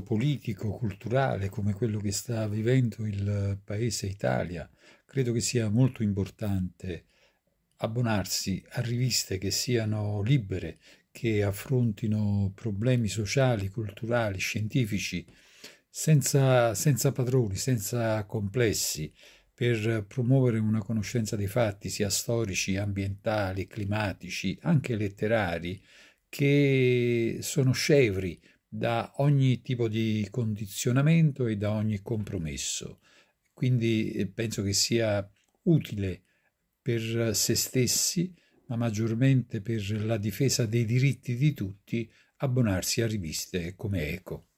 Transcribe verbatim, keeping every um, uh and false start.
politico, culturale, come quello che sta vivendo il paese Italia, credo che sia molto importante abbonarsi a riviste che siano libere, che affrontino problemi sociali, culturali, scientifici, senza, senza padroni, senza complessi, per promuovere una conoscenza dei fatti, sia storici, ambientali, climatici, anche letterari, che sono scevri da ogni tipo di condizionamento e da ogni compromesso. Quindi eh, penso che sia utile per se stessi, ma maggiormente per la difesa dei diritti di tutti, abbonarsi a riviste come Eco.